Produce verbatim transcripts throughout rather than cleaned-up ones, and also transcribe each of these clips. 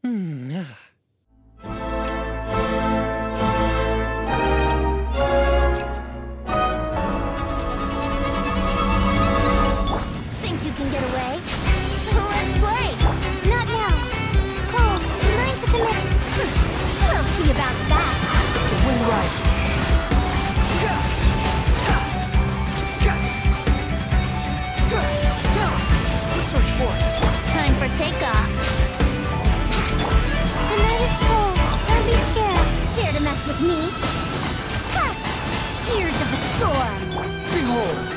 Hmm. Think you can get away? Let's play! Not now! Cold, learn to commit! We'll see about that! The wind rises. Search for it. Time for takeoff! The night is cold, don't be scared! Dare to mess with me? Ha! Ears of the storm! Behold!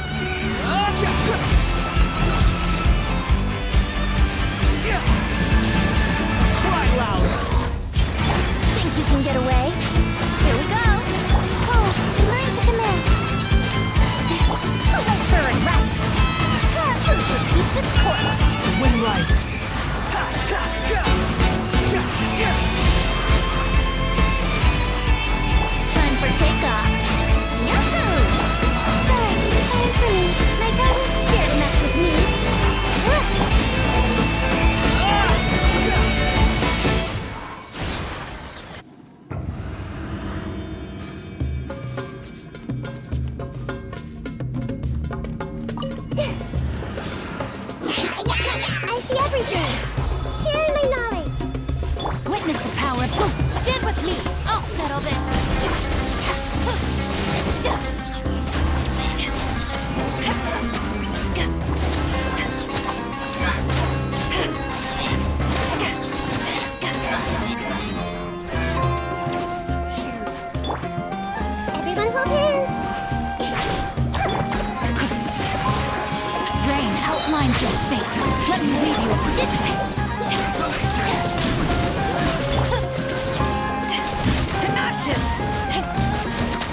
Cry louder! Think you can get away? Here we go! Oh, learn to commit! Too late for regrets! Truth repeats its course! The wind rises. Time for takeoff! Yahoo! Stars, shine for me! My guardians dare to mess with me! I see everything! Sharing my knowledge! Witness the power of Kuki! Stand with me! I'll settle this! Everyone hold hands! Rain outlines your fate. Let me lead you this way. To ashes!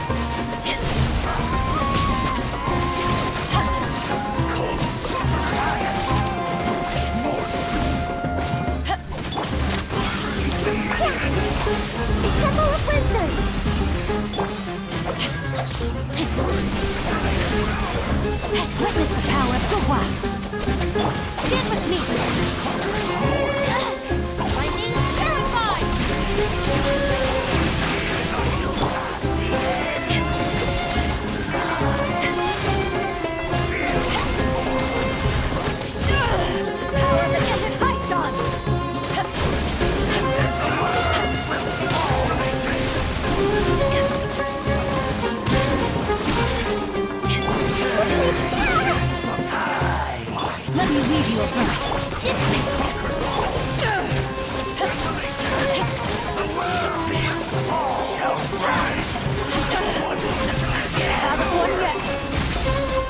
The Temple of Wisdom! Witness the power of Kuki. Stand with me! Lightning terrified! Power that isn't hyped on. Let me lead you a verse. This way! Haven't won yet.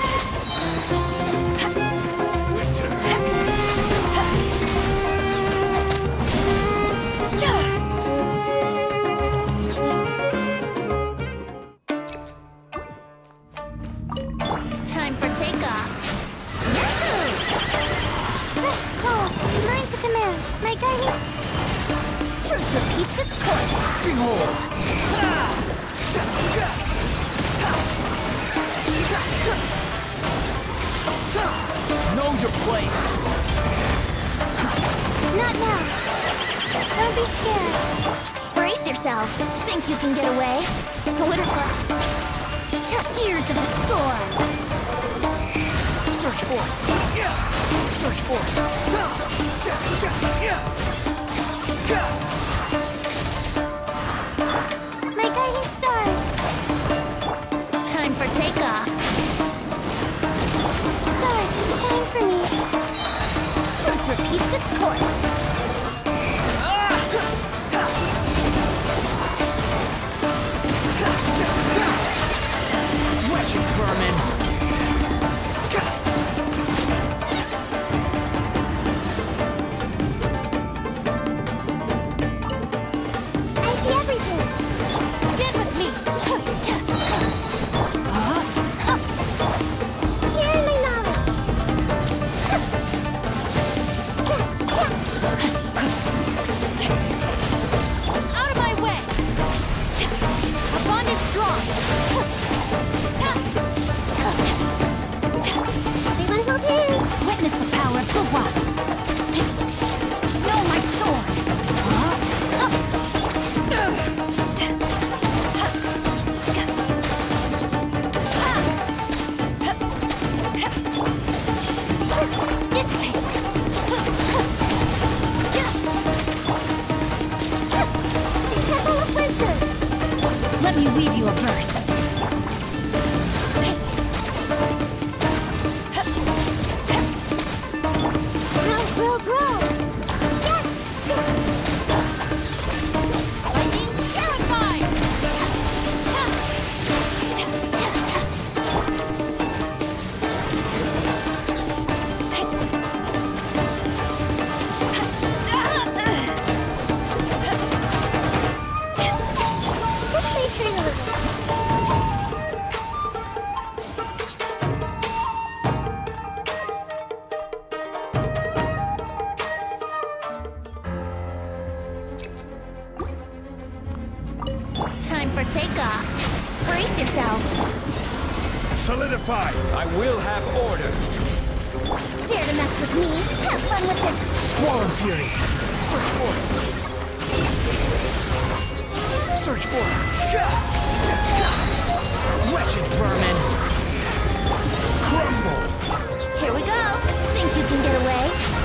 Time for takeoff! Yahoo! Cold, learn to command. My guidance... Truth repeats its course. Behold! Know your place! Not now. Don't be scared. Brace yourself. Think you can get away? Political. Years of the storm. Search for it! Search for My guiding stars. Time for takeoff. Stars, shine for me. Truth repeats its course. Wretched vermin! I see everything. Stand with me. Share my knowledge. takeoff. Brace yourself. Solidify! I will have order. Dare to mess with me? Have fun with this. Squall Fury. Search for it. Search for it. Wretched vermin. Crumble. Here we go. Think you can get away?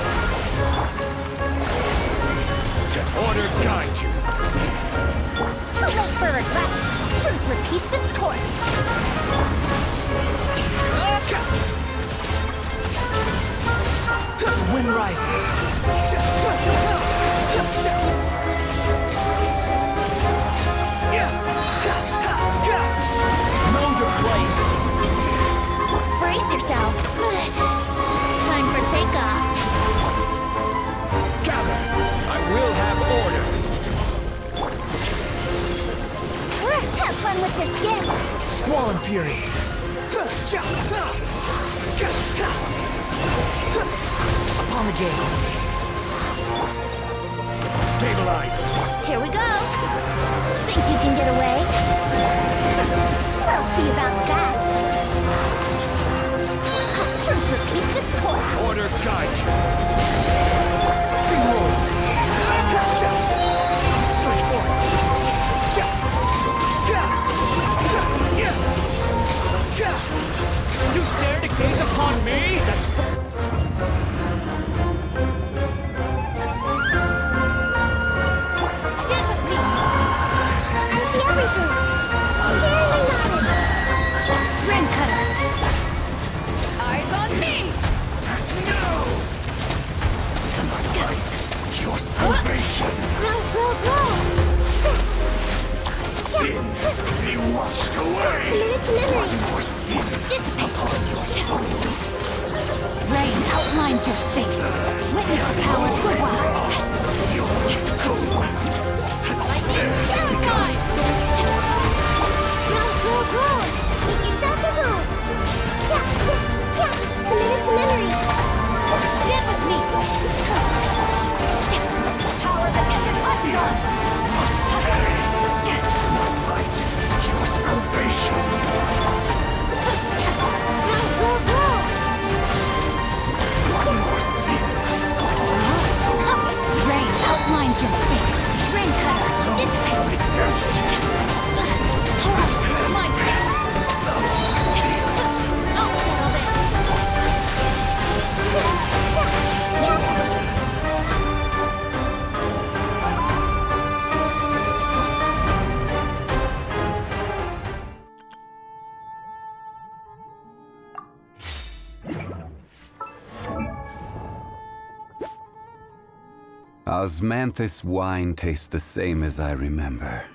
Order guide you. Too late for regrets. Truth repeats its course. The wind rises. Know your place. Brace yourself. Time for takeoff. Gather. I will have order. Let's have fun with this gift. Squall and Fury. Upon the gate. Stabilize. Here we go. Think you can get away? We'll see about that. Truth repeats its course. Order guide you. Behold. Search for it. You dare to gaze upon me? That's Stand with me. I see everything. Surely nodded. Rim cutter. Eyes on me. No! Fight your salvation. Grow, grow, grow. Sin be washed away. Committed to memory. Your sin Dissipate. upon your soul. Rain outlines your fate. Witness the power of the wild. Your atonement has Terrified. Grow, grow, grow. Make yourself a home. Yeah, yeah, yeah. Committed to memory. Stand with me. Power that gets us done. fight your salvation. Grow, grow, grow. One more sin. Rain outlines your fate. Rain cutter. Dissipate. My turn. I'll handle this. Osmanthus wine tastes the same as I remember.